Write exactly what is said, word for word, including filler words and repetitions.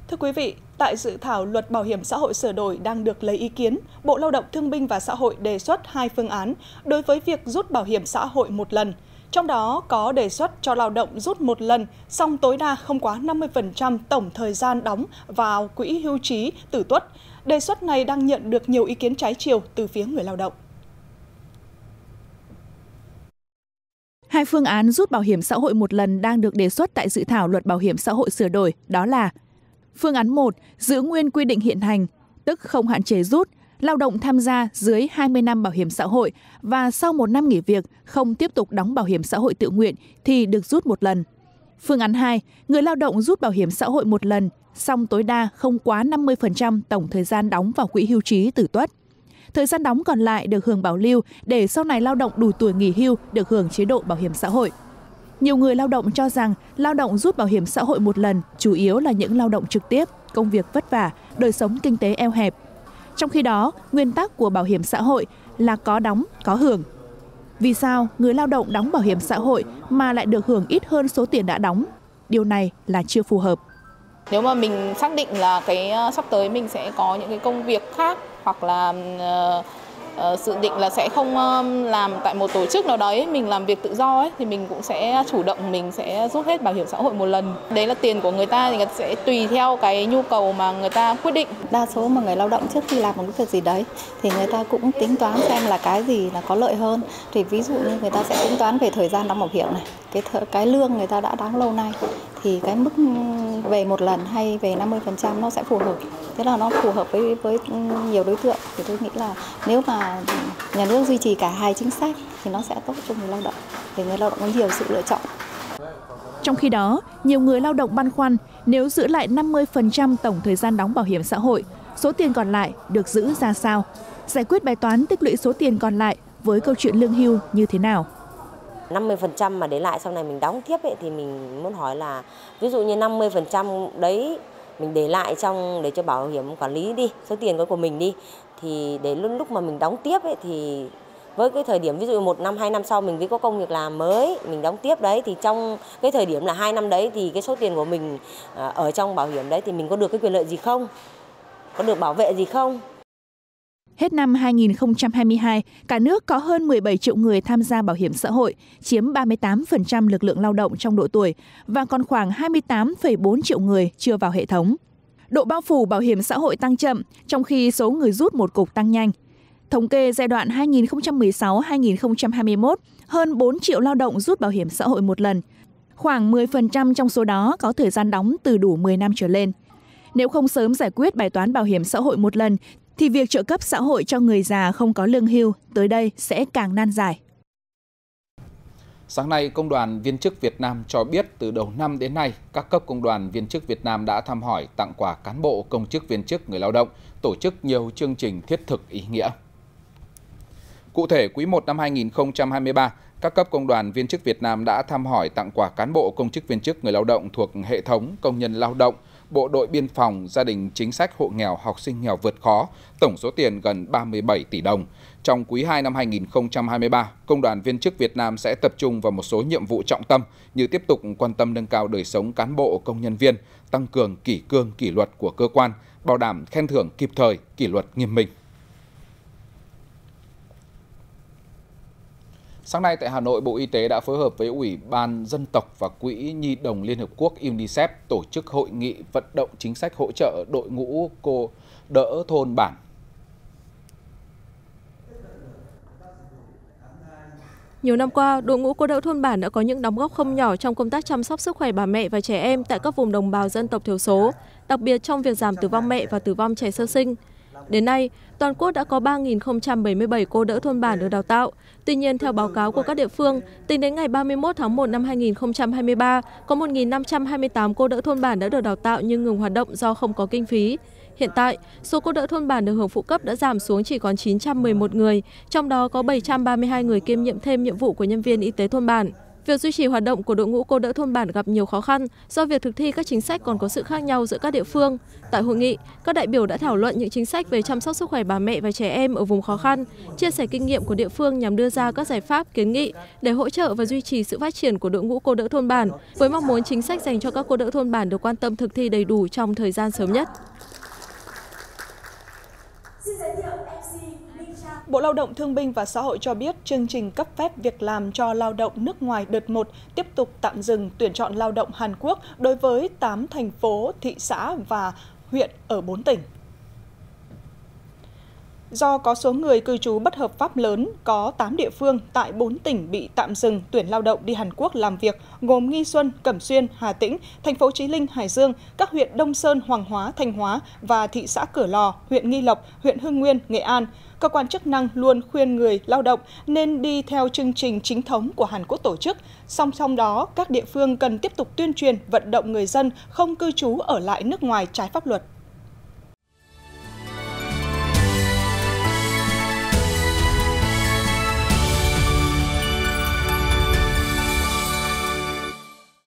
Thưa quý vị, tại dự thảo luật bảo hiểm xã hội sửa đổi đang được lấy ý kiến, Bộ Lao động Thương binh và Xã hội đề xuất hai phương án đối với việc rút bảo hiểm xã hội một lần. Trong đó có đề xuất cho lao động rút một lần, song tối đa không quá năm mươi phần trăm tổng thời gian đóng vào quỹ hưu trí tử tuất. Đề xuất này đang nhận được nhiều ý kiến trái chiều từ phía người lao động. Hai phương án rút bảo hiểm xã hội một lần đang được đề xuất tại dự thảo luật bảo hiểm xã hội sửa đổi, đó là: phương án một, giữ nguyên quy định hiện hành, tức không hạn chế rút, lao động tham gia dưới hai mươi năm bảo hiểm xã hội và sau một năm nghỉ việc không tiếp tục đóng bảo hiểm xã hội tự nguyện thì được rút một lần. Phương án hai, người lao động rút bảo hiểm xã hội một lần, song tối đa không quá năm mươi phần trăm tổng thời gian đóng vào quỹ hưu trí tử tuất. Thời gian đóng còn lại được hưởng bảo lưu để sau này lao động đủ tuổi nghỉ hưu được hưởng chế độ bảo hiểm xã hội. Nhiều người lao động cho rằng lao động rút bảo hiểm xã hội một lần chủ yếu là những lao động trực tiếp, công việc vất vả, đời sống kinh tế eo hẹp. Trong khi đó, nguyên tắc của bảo hiểm xã hội là có đóng, có hưởng. Vì sao người lao động đóng bảo hiểm xã hội mà lại được hưởng ít hơn số tiền đã đóng? Điều này là chưa phù hợp. Nếu mà mình xác định là cái sắp tới mình sẽ có những cái công việc khác hoặc là uh, uh, dự định là sẽ không um, làm tại một tổ chức nào đấy, mình làm việc tự do ấy, thì mình cũng sẽ chủ động mình sẽ rút hết bảo hiểm xã hội một lần. Đấy là tiền của người ta thì người ta sẽ tùy theo cái nhu cầu mà người ta quyết định. Đa số mà người lao động trước khi làm một cái việc gì đấy thì người ta cũng tính toán xem là cái gì là có lợi hơn. Thì ví dụ như người ta sẽ tính toán về thời gian đóng bảo hiểm này, cái th- cái lương người ta đã đóng lâu nay thì cái mức về một lần hay về năm mươi phần trăm nó sẽ phù hợp. Thế là nó phù hợp với với nhiều đối tượng. Thì tôi nghĩ là nếu mà nhà nước duy trì cả hai chính sách thì nó sẽ tốt cho người lao động. Thì người lao động có nhiều sự lựa chọn. Trong khi đó, nhiều người lao động băn khoăn nếu giữ lại năm mươi phần trăm tổng thời gian đóng bảo hiểm xã hội, số tiền còn lại được giữ ra sao? Giải quyết bài toán tích lũy số tiền còn lại với câu chuyện lương hưu như thế nào? năm mươi phần trăm mà để lại sau này mình đóng tiếp ấy, thì mình muốn hỏi là ví dụ như năm mươi phần trăm đấy mình để lại trong để cho bảo hiểm quản lý đi, số tiền của mình đi, thì để lúc lúc mà mình đóng tiếp ấy, thì với cái thời điểm ví dụ một năm hai năm sau mình mới có công việc làm mới mình đóng tiếp đấy, thì trong cái thời điểm là hai năm đấy thì cái số tiền của mình ở trong bảo hiểm đấy thì mình có được cái quyền lợi gì không, có được bảo vệ gì không. Hết năm hai nghìn không trăm hai mươi hai, cả nước có hơn mười bảy triệu người tham gia bảo hiểm xã hội, chiếm ba mươi tám phần trăm lực lượng lao động trong độ tuổi và còn khoảng hai mươi tám phẩy bốn triệu người chưa vào hệ thống. Độ bao phủ bảo hiểm xã hội tăng chậm, trong khi số người rút một cục tăng nhanh. Thống kê giai đoạn hai nghìn không trăm mười sáu đến hai nghìn không trăm hai mươi mốt, hơn bốn triệu lao động rút bảo hiểm xã hội một lần. Khoảng mười phần trăm trong số đó có thời gian đóng từ đủ mười năm trở lên. Nếu không sớm giải quyết bài toán bảo hiểm xã hội một lần, thì việc trợ cấp xã hội cho người già không có lương hưu tới đây sẽ càng nan giải. Sáng nay, Công đoàn Viên chức Việt Nam cho biết từ đầu năm đến nay, các cấp Công đoàn Viên chức Việt Nam đã thăm hỏi, tặng quà cán bộ, công chức viên chức, người lao động, tổ chức nhiều chương trình thiết thực ý nghĩa. Cụ thể, quý một năm hai nghìn không trăm hai mươi ba, các cấp Công đoàn Viên chức Việt Nam đã thăm hỏi, tặng quà cán bộ, công chức viên chức, người lao động thuộc hệ thống công nhân lao động, Bộ đội Biên phòng, gia đình chính sách, hộ nghèo, học sinh nghèo vượt khó, tổng số tiền gần ba mươi bảy tỷ đồng. Trong quý hai năm hai nghìn không trăm hai mươi ba, Công đoàn Viên chức Việt Nam sẽ tập trung vào một số nhiệm vụ trọng tâm như tiếp tục quan tâm nâng cao đời sống cán bộ, công nhân viên, tăng cường kỷ cương, kỷ luật của cơ quan, bảo đảm khen thưởng kịp thời, kỷ luật nghiêm minh. Sáng nay tại Hà Nội, Bộ Y tế đã phối hợp với Ủy ban Dân tộc và Quỹ Nhi đồng Liên Hợp Quốc UNICEF tổ chức hội nghị vận động chính sách hỗ trợ đội ngũ cô đỡ thôn bản. Nhiều năm qua, đội ngũ cô đỡ thôn bản đã có những đóng góp không nhỏ trong công tác chăm sóc sức khỏe bà mẹ và trẻ em tại các vùng đồng bào dân tộc thiểu số, đặc biệt trong việc giảm tử vong mẹ và tử vong trẻ sơ sinh. Đến nay, toàn quốc đã có ba nghìn không trăm bảy mươi bảy cô đỡ thôn bản được đào tạo. Tuy nhiên, theo báo cáo của các địa phương, tính đến ngày ba mươi mốt tháng một năm hai nghìn không trăm hai mươi ba, có một nghìn năm trăm hai mươi tám cô đỡ thôn bản đã được đào tạo nhưng ngừng hoạt động do không có kinh phí. Hiện tại, số cô đỡ thôn bản được hưởng phụ cấp đã giảm xuống chỉ còn chín trăm mười một người, trong đó có bảy trăm ba mươi hai người kiêm nhiệm thêm nhiệm vụ của nhân viên y tế thôn bản. Việc duy trì hoạt động của đội ngũ cô đỡ thôn bản gặp nhiều khó khăn do việc thực thi các chính sách còn có sự khác nhau giữa các địa phương. Tại hội nghị, các đại biểu đã thảo luận những chính sách về chăm sóc sức khỏe bà mẹ và trẻ em ở vùng khó khăn, chia sẻ kinh nghiệm của địa phương nhằm đưa ra các giải pháp, kiến nghị để hỗ trợ và duy trì sự phát triển của đội ngũ cô đỡ thôn bản, với mong muốn chính sách dành cho các cô đỡ thôn bản được quan tâm thực thi đầy đủ trong thời gian sớm nhất. Bộ Lao động Thương binh và Xã hội cho biết chương trình cấp phép việc làm cho lao động nước ngoài đợt một tiếp tục tạm dừng tuyển chọn lao động Hàn Quốc đối với tám thành phố, thị xã và huyện ở bốn tỉnh. Do có số người cư trú bất hợp pháp lớn, có tám địa phương tại bốn tỉnh bị tạm dừng tuyển lao động đi Hàn Quốc làm việc, gồm Nghi Xuân, Cẩm Xuyên, Hà Tĩnh, thành phố Chí Linh, Hải Dương, các huyện Đông Sơn, Hoàng Hóa, Thanh Hóa và thị xã Cửa Lò, huyện Nghi Lộc, huyện Hưng Nguyên, Nghệ An. Cơ quan chức năng luôn khuyên người lao động nên đi theo chương trình chính thống của Hàn Quốc tổ chức. Song song đó, các địa phương cần tiếp tục tuyên truyền vận động người dân không cư trú ở lại nước ngoài trái pháp luật.